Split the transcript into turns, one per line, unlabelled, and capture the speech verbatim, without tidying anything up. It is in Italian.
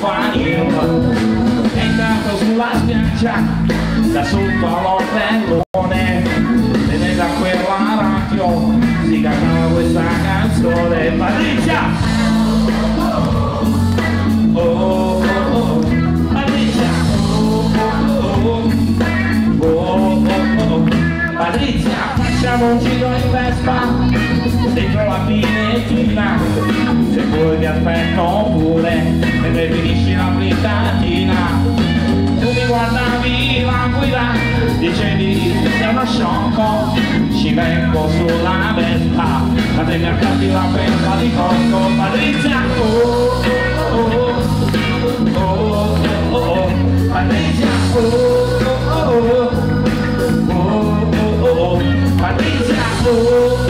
vanilla, entrato sulla spiaggia da sotto all'ombrellone, e nella quella radio si cantava questa canzone. Patrizia! Oh oh oh, Patrizia! Oh oh oh, oh oh oh, Patrizia, facciamo un giro in Vespa dentro la finestrina, se vuoi ti aspetto pure mentre finisci la frittatina. Tu mi guardavi languida, dicevi sei uno sciocco, ci vengo sulla Vespa, ma te mi accatti la pensa di cocco. Patrizia! Oh oh oh, oh oh oh, Patrizia! Oh oh oh, oh oh oh, Patrizia! Oh